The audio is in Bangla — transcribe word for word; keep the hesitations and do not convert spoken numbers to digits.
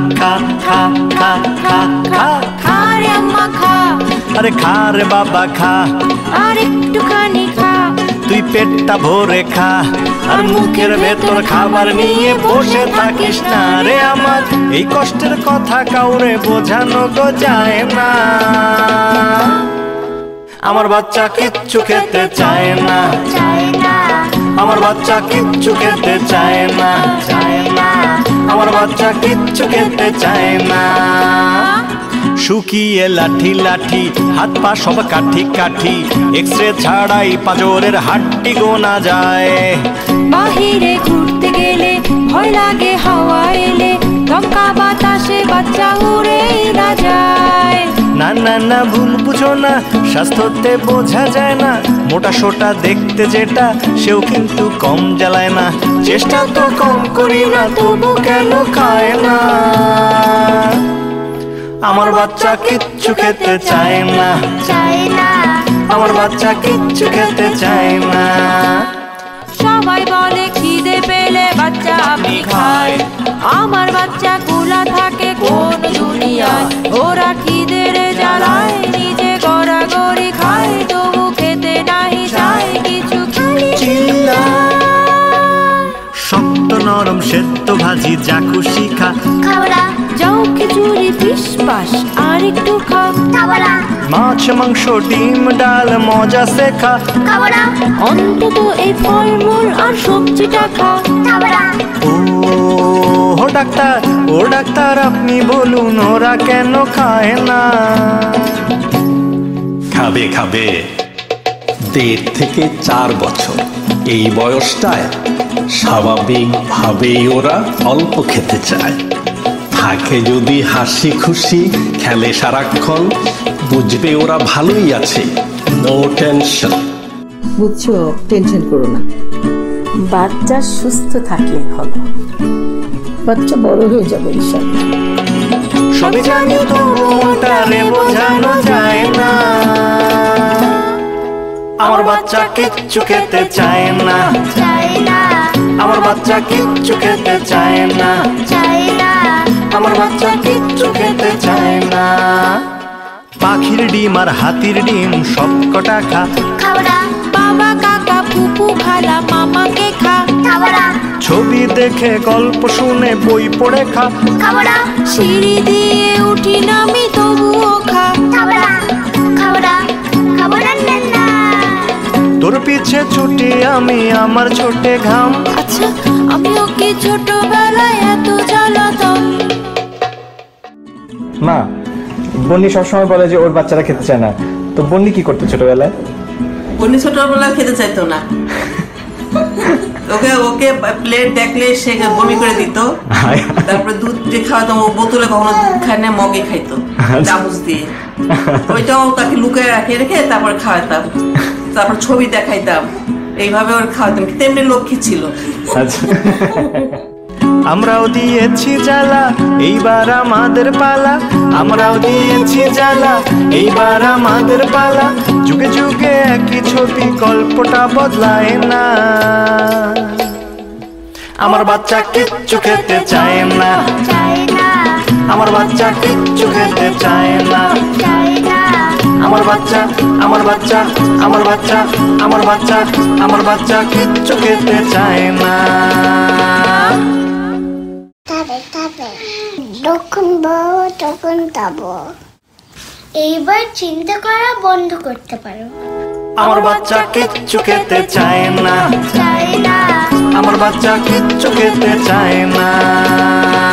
খা খা খা খা খা খা রে আম্মা খা, আরে খা রে বাবা খা, আর একটুখানি খা, তুই পেটটা ভরে খা, আর মুখের ভেতর খাবার নিয়ে বসে থাকিস না রে আমার। এই কষ্টের কথা কাউরে বোঝানো গো যায় না। আমার বাচ্চা কিচ্ছু খেতে চায় না, চায় না, আমার বাচ্চা কিচ্ছু খেতে চায় না, চায় না, আমার বাচ্চা কিচ্ছু খেতে চায় না। শুকিয়ে লাঠি লাঠি, হাত পা সব কাঠি কাঠি, এক্সরে ছাড়াই পাঁজরের হাড্ডি গোনা যায়। বাহিরে ঘুরতে গেলে ভয় লাগে হাওয়া এলে, দমকা বাতাসে বাচ্চা উড়েই না যায়। না না না ভুল বুঝো না, স্বাস্থ্যতে বোঝা যায় না, মোটা সোটা দেখতে যেটা সেও কিন্তু কম জ্বালায় না। চেষ্টা তো কম করি না, তবু কেন খায় না। আমার বাচ্চা কিচ্ছু খেতে চায় না, চায় না, আমার বাচ্চা কিচ্ছু খেতে চায় না। সবাই বলে খিদে পেলে বাচ্চা আপনি খায়, আমার বাচ্চা গুলা থাকে কোন দুনিয়ায়। ওরা খিদের জ্বালায় নিজে গড়াগড়ি খায়, তবু খেতে নাহি চায় কিছু, খালি চিল্লায়। শক্ত নরম সেদ্ধ ভাজি যা খুশি খা, খাওয়া যাও খিচুড়ি ফিস পাস আর একটু খা, খাওয়া মাছ মাংস ডিম ডাল মজা সে খা, খাওয়া অন্তত এই ফলমূল আর সবজিটা খা, খাওয়া। ও ডাক্তার, ও ডাক্তার আপনি বলুন ওরা কেন খায় না। খাবে খাবে, দেড় থেকে চার বছর এই বয়সটায় স্বাভাবিকভাবেই ওরা অল্প খেতে চায়। থাকে যদি হাসি খুশি, খেলে সারাক্ষণ, বুঝবে ওরা ভালোই আছে, নো টেনশন। বুঝছো, টেনশন করো না, বাচ্চা সুস্থ থাকলে হলো, বাচ্চা বড় হয়ে যাবে ইনশাআল্লাহ। সবে জানি তবু ওটারে বোঝানো যায় না। আমার বাচ্চা কিচ্ছু খেতে চায় না, চায় না, আমার বাচ্চা কিচ্ছু খেতে চায় না, চায় না, আমার বাচ্চা কিচ্ছু খেতে চায় না। পাখির ডিম আর হাতির ডিম সব কটা খা, খাওয়া বাবা কাকা ফুপু খালা মামাকে খা, খাওয়া ছবি দেখে গল্প শুনে বই পড়ে খা, খাওয়া সিঁড়ি দিয়ে উঠি নামি তবুও খা, খাওয়া খাওয়া খাওয়া না না। তোর পিছে ছুটি আমি আমার ছোটে ঘাম। আচ্ছা আমি ওকে ছোটবেলায় এত জ্বালাতাম। মা, বন্নি সবসময় বলে যে ওর বাচ্চারা খেতে চায় না, তো বন্নি কি করতো ছোটবেলায়? বন্নি ছোটবেলায় খেতে চাইতো না, ওকে ওকে প্লেট দেখলে সে বমি করে দিত। তারপরে দুধ যে খাওয়াতাম, ও বোতলে কখনো দুধ খায় না, মগে খাইতো চামচ দিয়ে। ওইটাও তাকে লুকিয়ে রাখে রেখে তারপর খাওয়াতাম, তারপর ছবি দেখাইতাম, এইভাবে ওর খাওয়াতাম। তেমনি লক্ষ্মী ছিল। আমরাও দিয়েছি জ্বালা, এইবার আমাদের পালা, আমরাও দিয়েছি জ্বালা, এইবার আমাদের পালা। যুগে যুগে একই ছবি, গল্পটা বদলায় না। আমার বাচ্চা কিচ্ছু খেতে চায় না, চায় না, আমার বাচ্চা কিচ্ছু খেতে চায় না, চায় না, আমার বাচ্চা, আমার বাচ্চা, আমার বাচ্চা, আমার বাচ্চা, আমার বাচ্চা কিচ্ছু খেতে চায় না। যখন বড় তখন তাবো। এইবার চিন্তা করা বন্ধ করতে পারো। আমার বাচ্চা কিচ্ছু খেতে চায় না, চায় না, আমার বাচ্চা কিচ্ছু খেতে চায় না।